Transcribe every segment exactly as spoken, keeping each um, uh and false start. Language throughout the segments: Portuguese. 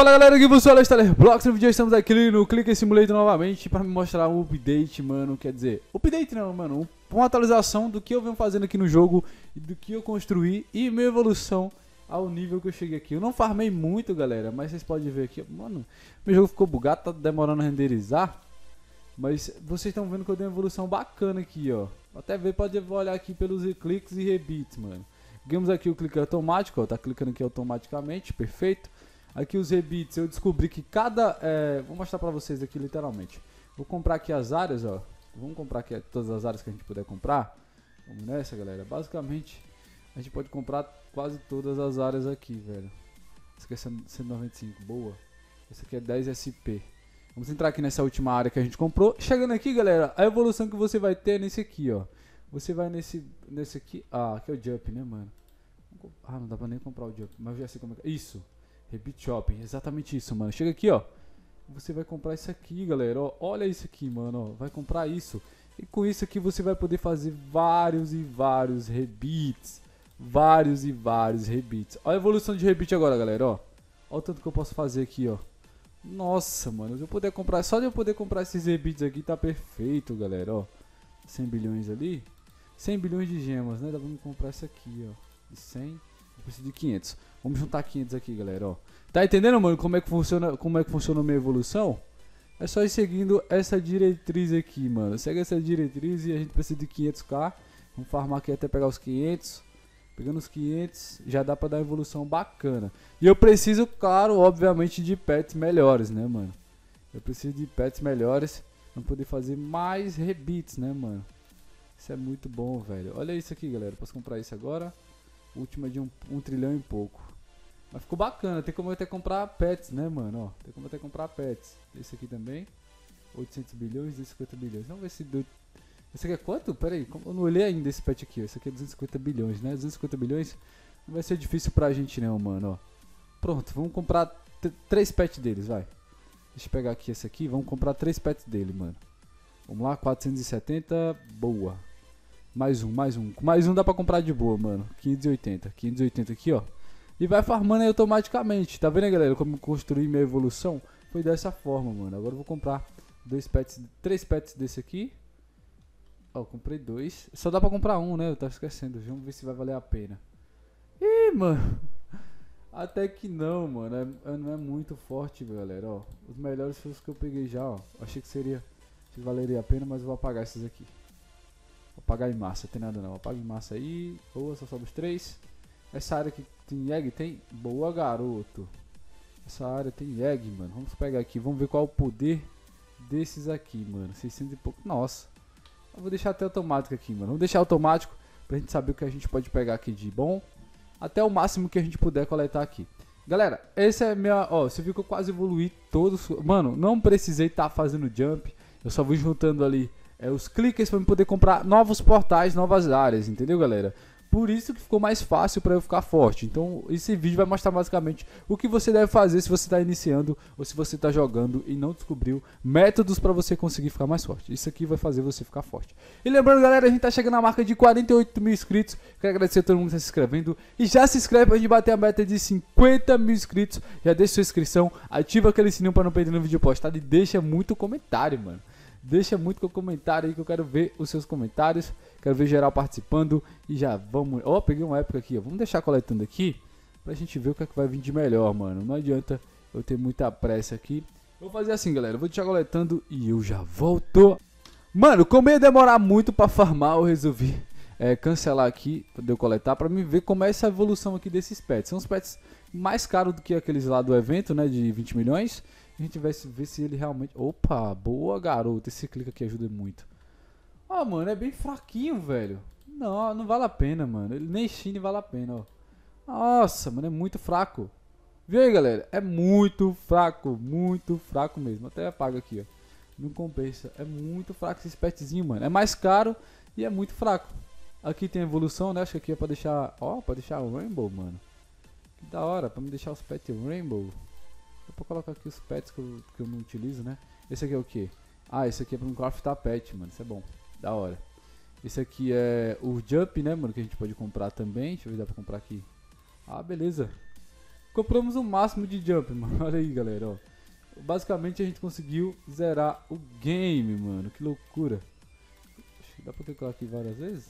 Fala galera, aqui você é o Lester Blocks. No vídeo estamos aqui no Clicker Simulator novamente para me mostrar um update, mano. Quer dizer, update não, mano, uma atualização do que eu venho fazendo aqui no jogo e do que eu construí e minha evolução ao nível que eu cheguei aqui. Eu não farmei muito, galera, mas vocês podem ver aqui, mano, meu jogo ficou bugado, tá demorando a renderizar, mas vocês estão vendo que eu dei uma evolução bacana aqui, ó. Até ver, pode olhar aqui pelos cliques e rebits, mano. Ganhamos aqui o clique automático, ó, tá clicando aqui automaticamente, perfeito. Aqui os rebits, eu descobri que cada... É, vou mostrar pra vocês aqui literalmente. Vou comprar aqui as áreas, ó. Vamos comprar aqui todas as áreas que a gente puder comprar. Vamos nessa, galera. Basicamente, a gente pode comprar quase todas as áreas aqui, velho. Essa aqui é cento e noventa e cinco, boa. Essa aqui é dez S P. Vamos entrar aqui nessa última área que a gente comprou. Chegando aqui, galera, a evolução que você vai ter é nesse aqui, ó. Você vai nesse, nesse aqui... Ah, aqui é o Jump, né, mano? Ah, não dá pra nem comprar o Jump, mas eu já sei como é que... Isso! Rebit Shopping, exatamente isso, mano. Chega aqui, ó. Você vai comprar isso aqui, galera. Ó, olha isso aqui, mano. Ó. Vai comprar isso. E com isso aqui você vai poder fazer vários e vários rebits. Vários e vários rebits. Olha a evolução de rebit agora, galera, ó. Olha o tanto que eu posso fazer aqui, ó. Nossa, mano. Se eu puder comprar, só de eu poder comprar esses rebits aqui tá perfeito, galera, ó. cem bilhões ali. cem bilhões de gemas, né? Dá pra me comprar isso aqui, ó. De cem. Eu preciso de quinhentos. Vamos juntar quinhentos aqui, galera, ó. Tá entendendo, mano, como é que funciona, como é que funciona a minha evolução? É só ir seguindo essa diretriz aqui, mano. Segue essa diretriz e a gente precisa de quinhentos k. Vamos farmar aqui até pegar os quinhentos. Pegando os quinhentos, já dá pra dar uma evolução bacana. E eu preciso, claro, obviamente, de pets melhores, né, mano? Eu preciso de pets melhores pra poder fazer mais rebits, né, mano? Isso é muito bom, velho. Olha isso aqui, galera. Posso comprar isso agora. Última de um, um trilhão e pouco. Mas ficou bacana. Tem como eu até comprar pets, né, mano? Ó, tem como eu até comprar pets. Esse aqui também. oitocentos bilhões e cinquenta bilhões. Vamos ver se... Do... Esse aqui é quanto? Pera aí. Eu não olhei ainda esse pet aqui. Ó. Esse aqui é duzentos e cinquenta bilhões, né? duzentos e cinquenta bilhões. Não vai ser difícil pra gente, não, mano. Ó. Pronto. Vamos comprar três pets deles, vai. Deixa eu pegar aqui esse aqui. Vamos comprar três pets dele, mano. Vamos lá. quatrocentos e setenta. Boa. Mais um, mais um. Mais um dá pra comprar de boa, mano. quinhentos e oitenta. quinhentos e oitenta aqui, ó. E vai farmando aí automaticamente. Tá vendo, galera? Como eu construí minha evolução? Foi dessa forma, mano. Agora eu vou comprar dois pets, três pets desse aqui. Ó, comprei dois. Só dá pra comprar um, né? Eu tava esquecendo. Vamos ver se vai valer a pena. Ih, mano. Até que não, mano. É, não é muito forte, galera, ó. Os melhores foram os que eu peguei já, ó. Achei que seria... que valeria a pena, mas eu vou apagar esses aqui. Vou apagar em massa, tem nada não. Apaga em massa aí. Boa, só sobe os três. Essa área que tem egg, tem? Boa, garoto. Essa área tem egg, mano. Vamos pegar aqui, vamos ver qual é o poder desses aqui, mano. seiscentos e pouco. Nossa. Eu vou deixar até automático aqui, mano. Vamos deixar automático pra gente saber o que a gente pode pegar aqui de bom. Até o máximo que a gente puder coletar aqui. Galera, essa é minha... Ó, você viu que eu quase evoluí todos. Mano, não precisei estar tá fazendo jump. Eu só vou juntando ali... É, os clickers para poder comprar novos portais, novas áreas, entendeu, galera? Por isso que ficou mais fácil para eu ficar forte. Então esse vídeo vai mostrar basicamente o que você deve fazer se você está iniciando ou se você está jogando e não descobriu métodos para você conseguir ficar mais forte. Isso aqui vai fazer você ficar forte. E lembrando, galera, a gente está chegando na marca de quarenta e oito mil inscritos. Quero agradecer a todo mundo que está se inscrevendo. E já se inscreve para a gente bater a meta de cinquenta mil inscritos. Já deixa sua inscrição, ativa aquele sininho para não perder no vídeo postado e deixa muito comentário, mano. Deixa muito com o comentário aí que eu quero ver os seus comentários. Quero ver geral participando. E já vamos... Ó, oh, peguei uma época aqui, ó. Vamos deixar coletando aqui pra gente ver o que é que vai vir de melhor, mano. Não adianta eu ter muita pressa aqui. Vou fazer assim, galera. Vou deixar coletando e eu já volto. Mano, como ia demorar muito pra farmar, eu resolvi é, cancelar aqui pra eu coletar. Pra mim ver como é essa evolução aqui desses pets. São os pets mais caros do que aqueles lá do evento, né? De vinte milhões. A gente vai ver se ele realmente... Opa, boa, garoto. Esse clique aqui ajuda muito. Ó, mano, é bem fraquinho, velho. Não, não vale a pena, mano. Ele nem Chine vale a pena, ó. Nossa, mano, é muito fraco. Viu aí, galera? É muito fraco, muito fraco mesmo. Até apaga aqui, ó. Não compensa. É muito fraco esse petzinho, mano. É mais caro e é muito fraco. Aqui tem evolução, né? Acho que aqui é pra deixar... Ó, pra deixar o Rainbow, mano. Que da hora, pra me deixar os pets Rainbow. Dá pra colocar aqui os pets que eu, que eu não utilizo, né? Esse aqui é o que? Ah, esse aqui é pra um craftar pet, mano. Isso é bom. Da hora. Esse aqui é o Jump, né, mano? Que a gente pode comprar também. Deixa eu ver se dá pra comprar aqui. Ah, beleza. Compramos o máximo de jump, mano. Olha aí, galera, ó. Basicamente a gente conseguiu zerar o game, mano. Que loucura. Dá pra clicar aqui várias vezes?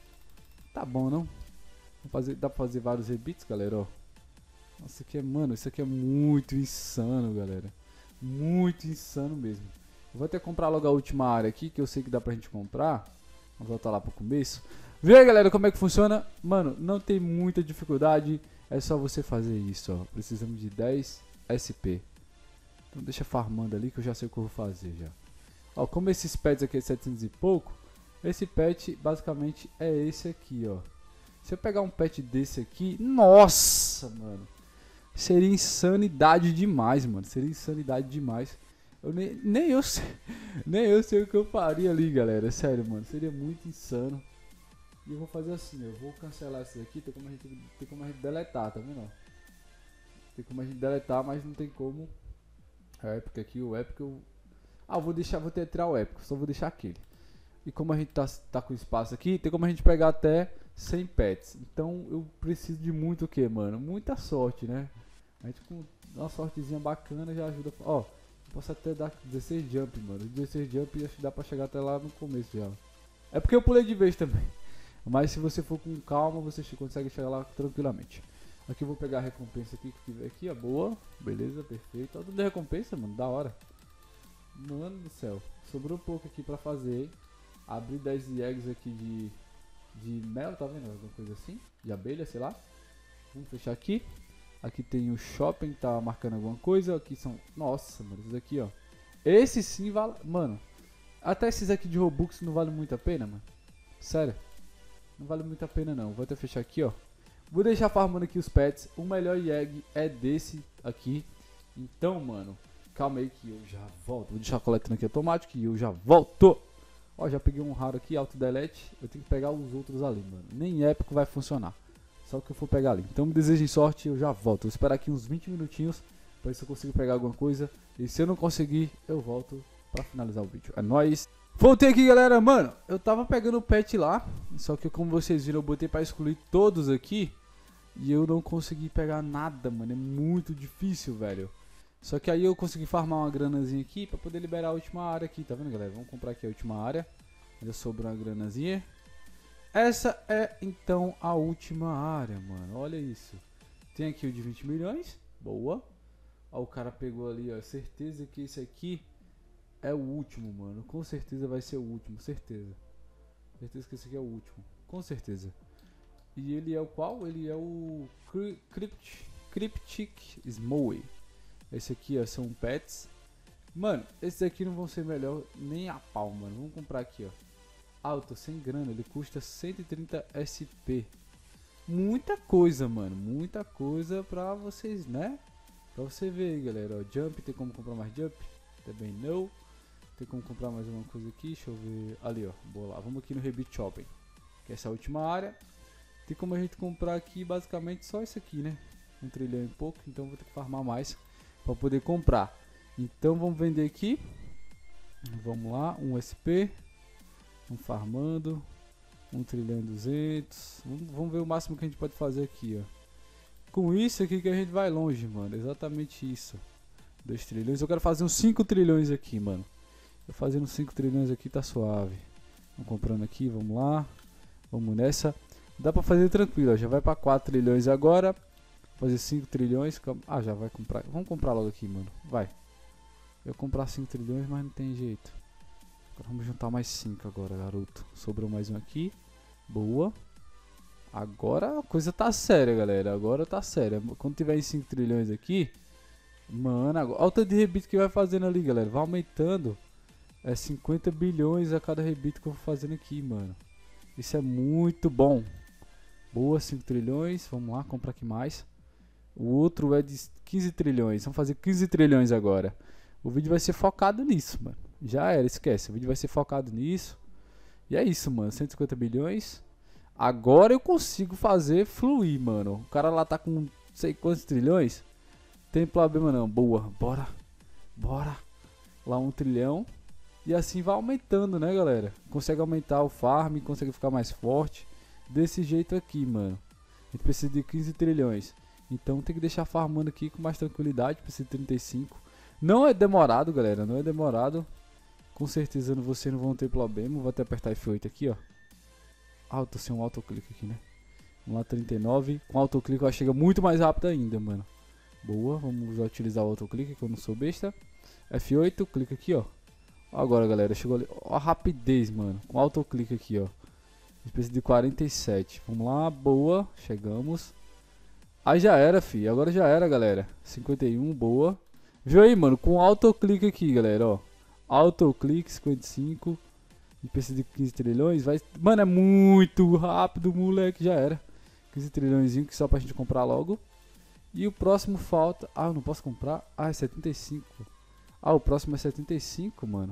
Tá bom, não? Vou fazer, dá pra fazer vários rebits, galera, ó. Nossa, isso aqui é, mano, isso aqui é muito insano, galera. Muito insano mesmo. Eu vou até comprar logo a última área aqui, que eu sei que dá pra gente comprar. Vamos voltar lá pro começo. Vê aí, galera, como é que funciona. Mano, não tem muita dificuldade. É só você fazer isso, ó. Precisamos de dez S P. Então deixa farmando ali que eu já sei o que eu vou fazer já. Ó, como esses pets aqui é setecentos e pouco, esse pet basicamente é esse aqui, ó. Se eu pegar um pet desse aqui, nossa, mano. Seria insanidade demais, mano. Seria insanidade demais. Eu nem, nem eu sei, nem eu sei o que eu faria ali, galera. Sério, mano. Seria muito insano. E eu vou fazer assim, eu vou cancelar isso aqui. Tem como a gente, tem como a gente deletar, tá vendo? Tem como a gente deletar, mas não tem como. A Epic aqui, o Epic eu... Ah, eu vou deixar, vou tirar o Epic, só vou deixar aquele. E como a gente tá, tá com espaço aqui, tem como a gente pegar até cem pets. Então eu preciso de muito o que, mano? Muita sorte, né? A gente com uma sortezinha bacana já ajuda. Ó, posso até dar dezesseis jump, mano. dezesseis jump acho que dá pra chegar até lá no começo já. É porque eu pulei de vez também. Mas se você for com calma, você consegue chegar lá tranquilamente. Aqui eu vou pegar a recompensa aqui que tiver aqui, ó. Boa, beleza, perfeito. Ó, tudo de recompensa, mano, da hora. Mano do céu, sobrou pouco aqui pra fazer. Abri dez eggs aqui de, de mel, tá vendo? Alguma coisa assim, de abelha, sei lá. Vamos fechar aqui. Aqui tem o shopping, tá marcando alguma coisa. Aqui são, nossa, mano, esses aqui, ó. Esse sim vale, mano. Até esses aqui de Robux não vale muito a pena, mano. Sério, não vale muito a pena não. Vou até fechar aqui, ó. Vou deixar farmando aqui os pets. O melhor egg é desse aqui. Então, mano, calma aí que eu já volto. Vou deixar coletando aqui automático e eu já volto. Ó, já peguei um raro aqui, auto delete. Eu tenho que pegar os outros ali, mano. Nem épico vai funcionar. Só que eu for pegar ali. Então me desejem sorte e eu já volto. Vou esperar aqui uns vinte minutinhos para ver se eu consigo pegar alguma coisa. E se eu não conseguir, eu volto para finalizar o vídeo. É nóis. Voltei aqui, galera. Mano, eu tava pegando o pet lá. Só que como vocês viram, eu botei para excluir todos aqui. E eu não consegui pegar nada, mano. É muito difícil, velho. Só que aí eu consegui farmar uma granazinha aqui para poder liberar a última área aqui. Tá vendo, galera? Vamos comprar aqui a última área. Já sobrou uma granazinha. Essa é então a última área, mano. Olha isso. Tem aqui o de vinte milhões. Boa. Ó, o cara pegou ali, ó. Certeza que esse aqui é o último, mano. Com certeza vai ser o último. Certeza. Certeza que esse aqui é o último. Com certeza. E ele é o qual? Ele é o Crypt, Cryptic Smoey. Esse aqui, ó, são pets. Mano, esses aqui não vão ser melhor nem a pau, mano. Vamos comprar aqui, ó. Ah, eu tô sem grana, ele custa cento e trinta S P. Muita coisa, mano, muita coisa pra vocês, né? Pra você ver aí, galera, ó, jump, tem como comprar mais jump? Também não. Tem como comprar mais alguma coisa aqui, deixa eu ver. Ali, ó, boa lá, vamos aqui no Rebit Shopping. Que é essa última área. Tem como a gente comprar aqui basicamente só isso aqui, né? Um trilhão e pouco, então vou ter que farmar mais pra poder comprar. Então vamos vender aqui. Vamos lá, um S P. Vamos farmando. um trilhão e duzentos. Vamos, vamos ver o máximo que a gente pode fazer aqui, ó. Com isso aqui que a gente vai longe, mano. Exatamente isso. dois trilhões. Eu quero fazer uns cinco trilhões aqui, mano. Eu fazendo cinco trilhões aqui tá suave. Vamos comprando aqui, vamos lá. Vamos nessa. Dá pra fazer tranquilo, ó. Já vai pra quatro trilhões agora. Fazer cinco trilhões. Ah, já vai comprar. Vamos comprar logo aqui, mano. Vai. Eu ia comprar cinco trilhões, mas não tem jeito. Agora vamos juntar mais cinco agora, garoto. Sobrou mais um aqui. Boa. Agora a coisa tá séria, galera. Agora tá séria. Quando tiver em cinco trilhões aqui, mano, agora, olha o tanto de rebite que vai fazendo ali, galera. Vai aumentando. É cinquenta bilhões a cada rebite que eu vou fazendo aqui, mano. Isso é muito bom. Boa, cinco trilhões. Vamos lá, comprar aqui mais. O outro é de quinze trilhões. Vamos fazer quinze trilhões agora. O vídeo vai ser focado nisso, mano. Já era, esquece. O vídeo vai ser focado nisso. E é isso, mano. cento e cinquenta bilhões. Agora eu consigo fazer fluir, mano. O cara lá tá com não sei quantos trilhões. Tem problema não. Boa. Bora. Bora. Lá um trilhão. E assim vai aumentando, né, galera? Consegue aumentar o farm. Consegue ficar mais forte. Desse jeito aqui, mano. A gente precisa de quinze trilhões. Então tem que deixar farmando aqui com mais tranquilidade. Precisa de trinta e cinco. Não é demorado, galera. Não é demorado. Com certeza vocês não vão ter problema. Vou até apertar F oito aqui, ó. Ah, eu tô sem um autoclique aqui, né? Vamos lá, trinta e nove. Com autoclique ela chega muito mais rápido ainda, mano. Boa, vamos utilizar o autoclique que eu não sou besta. F oito, clica aqui, ó. Agora, galera, chegou ali. Ó a rapidez, mano. Com autoclique aqui, ó. Espécie de quarenta e sete. Vamos lá, boa. Chegamos. Aí já era, fi. Agora já era, galera. cinquenta e um, boa. Viu aí, mano? Com autoclique aqui, galera, ó. Autoclique, cinquenta e cinco. Espécie de quinze trilhões. Vai... Mano, é muito rápido, moleque. Já era. quinze trilhões que só pra gente comprar logo. E o próximo falta... Ah, eu não posso comprar? Ah, é setenta e cinco. Ah, o próximo é setenta e cinco, mano.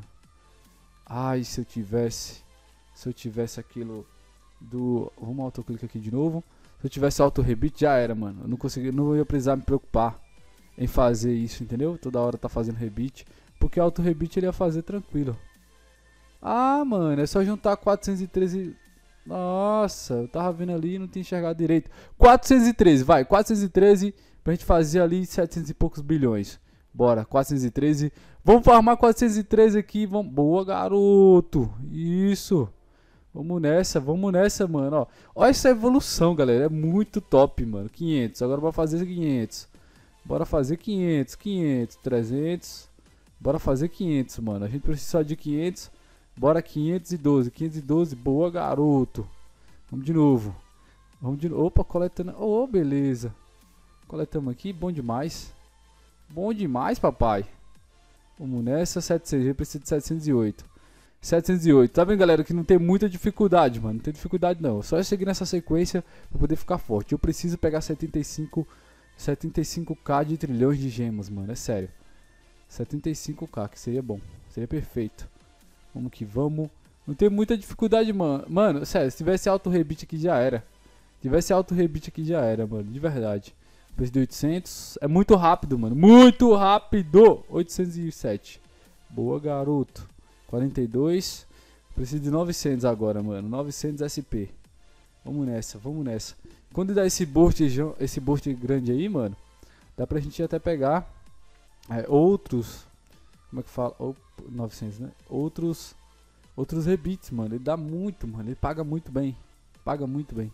Ai, se eu tivesse... Se eu tivesse aquilo do... Vamos autoclique aqui de novo. Se eu tivesse auto rebite, já era, mano. Eu não consegui, não ia precisar me preocupar em fazer isso, entendeu? Toda hora tá fazendo rebite. Porque auto rebite ele ia fazer tranquilo. Ah, mano, é só juntar quatrocentos e treze... Nossa, eu tava vendo ali e não tinha enxergado direito. quatrocentos e treze, vai, quatrocentos e treze pra gente fazer ali setecentos e poucos bilhões. Bora, quatrocentos e treze. Vamos farmar quatrocentos e treze aqui. Vamos... Boa, garoto. Isso. Vamos nessa, vamos nessa, mano. Ó, olha essa evolução, galera. É muito top, mano. quinhentos. Agora bora fazer quinhentos. Bora fazer quinhentos, quinhentos, trezentos. Bora fazer quinhentos, mano. A gente precisa só de quinhentos. Bora quinhentos e doze. quinhentos e doze. Boa, garoto. Vamos de novo. Vamos de novo. Opa, coletando. Oh, beleza. Coletamos aqui. Bom demais. Bom demais, papai. Vamos nessa. setecentos. Eu preciso de setecentos e oito. setecentos e oito. Tá vendo, galera? Que não tem muita dificuldade, mano. Não tem dificuldade, não. Só é seguir nessa sequência pra poder ficar forte. Eu preciso pegar setenta e cinco... setenta e cinco k de trilhões de gemas, mano. É sério. setenta e cinco k, que seria bom. Seria perfeito. Vamos que vamos. Não tem muita dificuldade, mano. Mano, sério, se tivesse auto rebite aqui já era. Se tivesse auto rebite aqui já era, mano. De verdade. Preço de oitocentos. É muito rápido, mano. Muito rápido. oitocentos e sete. Boa, garoto. quarenta e dois. Preciso de novecentos agora, mano. novecentos S P. Vamos nessa, vamos nessa. Quando dá esse burst, esse burst grande aí, mano, dá pra gente até pegar é, outros... Como é que fala? Oh, novecentos, né? Outros... Outros rebites, mano. Ele dá muito, mano. Ele paga muito bem. Paga muito bem.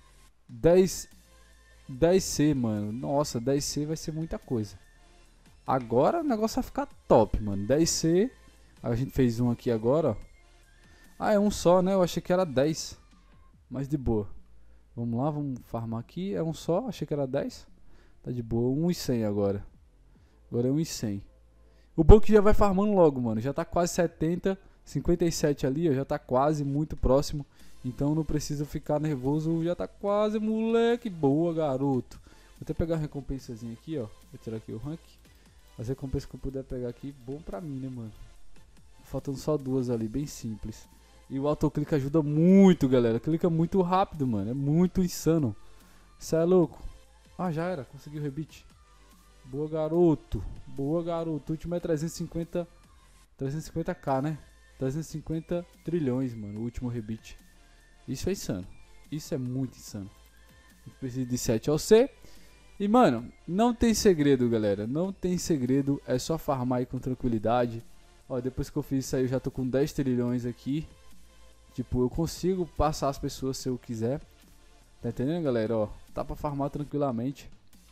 dez... dez C, mano. Nossa, dez C vai ser muita coisa. Agora o negócio vai ficar top, mano. dez C. A gente fez um aqui agora, ó. Ah, é um só, né? Eu achei que era dez. Mas de boa. Vamos lá, vamos farmar aqui. É um só, achei que era dez. Tá de boa. um e cem agora. Agora é um e cem. O bom é que já vai farmando logo, mano. Já tá quase setenta. cinquenta e sete ali, ó. Já tá quase, muito próximo. Então não precisa ficar nervoso. Já tá quase, moleque. Boa, garoto. Vou até pegar a recompensazinha aqui, ó. Vou tirar aqui o rank. As recompensas que eu puder pegar aqui, bom pra mim, né, mano? Faltando só duas ali, bem simples. E o autoclique ajuda muito, galera. Clica muito rápido, mano. É muito insano. Isso é louco. Ah, já era. Conseguiu o rebite. Boa, garoto. Boa, garoto. O último é trezentos e cinquenta... trezentos e cinquenta k, né? trezentos e cinquenta trilhões, mano. O último rebite. Isso é insano. Isso é muito insano. A gente precisa de sete O C. E, mano, não tem segredo, galera. Não tem segredo. É só farmar aí com tranquilidade. Ó, depois que eu fiz isso aí, eu já tô com dez trilhões aqui. Tipo, eu consigo passar as pessoas se eu quiser. Tá entendendo, galera? Ó, dá pra farmar tranquilamente.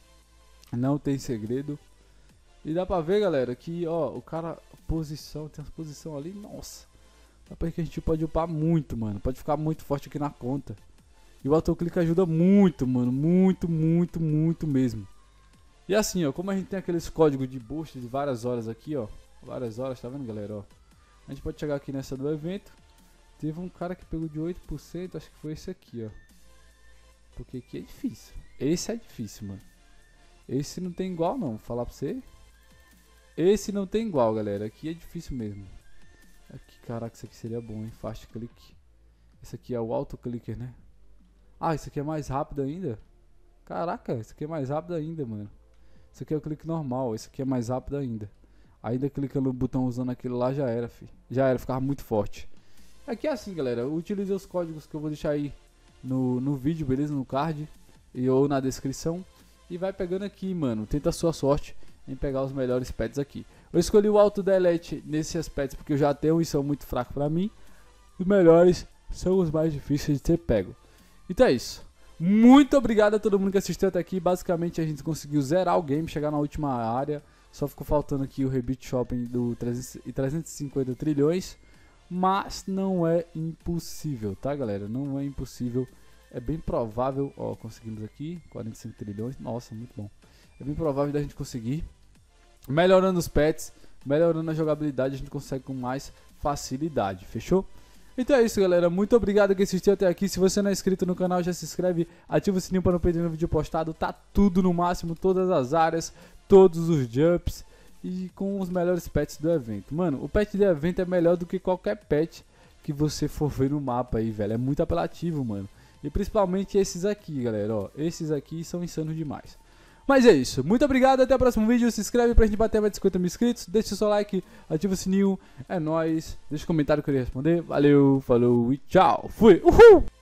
Não tem segredo. E dá pra ver, galera, que, ó, o cara... Posição, tem uma posição ali, nossa. Dá pra ver que a gente pode upar muito, mano. Pode ficar muito forte aqui na conta. E o autoclique ajuda muito, mano. Muito, muito, muito mesmo. E assim, ó, como a gente tem aqueles códigos de boost de várias horas aqui, ó. Várias horas, tá vendo, galera, ó. A gente pode chegar aqui nessa do evento. Teve um cara que pegou de oito por cento, acho que foi esse aqui, ó. Porque aqui é difícil. Esse é difícil, mano. Esse não tem igual, não. Vou falar pra você. Esse não tem igual, galera. Aqui é difícil mesmo. Aqui, caraca, isso aqui seria bom, hein? Fast click. Esse aqui é o auto clicker, né? Ah, esse aqui é mais rápido ainda. Caraca, esse aqui é mais rápido ainda, mano. Esse aqui é o clique normal. Esse aqui é mais rápido ainda. Ainda clicando no botão usando aquilo lá já era, fi. Já era, ficava muito forte. Aqui é assim, galera. Utilize os códigos que eu vou deixar aí no, no vídeo, beleza? No card. E ou na descrição. e vai pegando aqui, mano. Tenta a sua sorte em pegar os melhores pets aqui. Eu escolhi o Auto Delete nesses pets porque eu já tenho e são muito fracos pra mim. Os melhores são os mais difíceis de ser pego. Então é isso. Muito obrigado a todo mundo que assistiu até aqui. Basicamente a gente conseguiu zerar o game, chegar na última área. Só ficou faltando aqui o Rebirth Shopping do trezentos e cinquenta trilhões. Mas não é impossível, tá, galera? Não é impossível. É bem provável. Ó, conseguimos aqui quarenta e cinco trilhões. Nossa, muito bom. É bem provável da gente conseguir. Melhorando os pets, melhorando a jogabilidade, a gente consegue com mais facilidade. Fechou? Então é isso, galera. Muito obrigado que assistiu até aqui. Se você não é inscrito no canal, já se inscreve. Ativa o sininho para não perder nenhum vídeo postado. Tá tudo no máximo, todas as áreas, todos os jumps. E com os melhores pets do evento. Mano, o pet do evento é melhor do que qualquer pet que você for ver no mapa aí, velho. É muito apelativo, mano. E principalmente esses aqui, galera, ó. Esses aqui são insanos demais. Mas é isso. Muito obrigado, até o próximo vídeo. Se inscreve pra gente bater mais de cinquenta mil inscritos. Deixa o seu like, ativa o sininho. É nóis. Deixa um comentário que eu irei responder. Valeu, falou e tchau. Fui. Uhul!